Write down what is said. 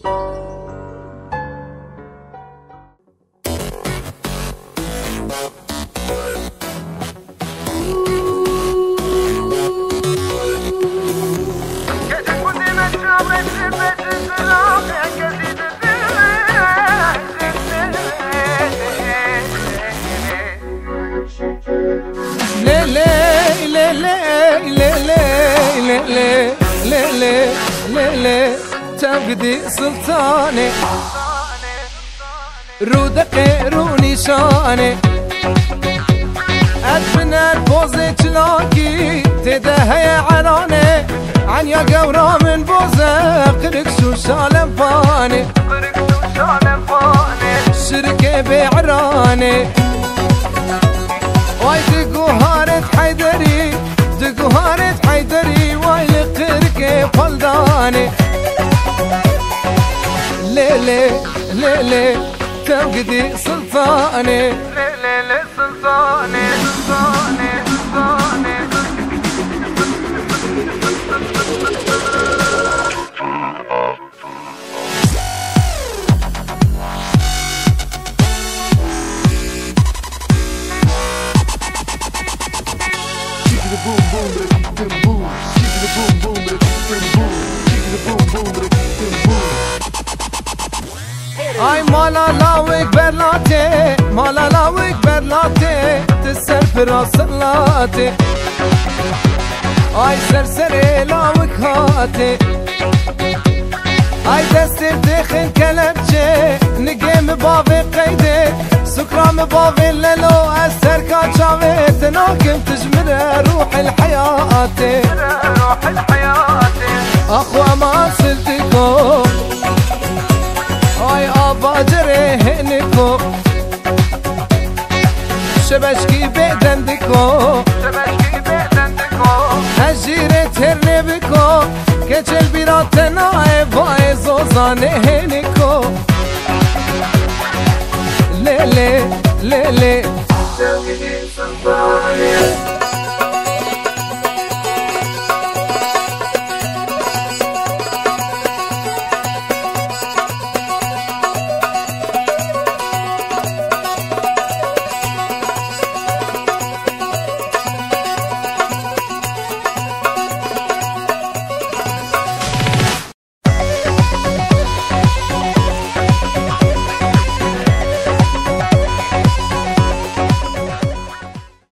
تبدي سلطاني رودقي روني شاني أدفنا البوزي تلاقي تدهي عراني عن يا قورا من بوزة قرق شو شالم فاني شركي بعراني واي دقو هارت حيدري دقو هارت حيدري واي لقرقي فلداني ليلي ليلي توقدي سلطاني ليلي سلطاني سلطاني سلطاني اي مالا لاوك برلاتي مالا لاوك برلاتي تسر براس اللاتي اي سرسري لاوك هاتي اي دستر دخن كلبجي نقيم بابي قيدي سكرام بابي للو اسر كاتشاوي تناكم تجمر روح الحياة روح الحياة اخوة ما سلتكو اي ابا جري هنكو شبشكي بيدندكو شبشكي بيدندكو هجيري تهرني بكو كجل بيراتنا باي زوزاني هنكو ليلي ليلي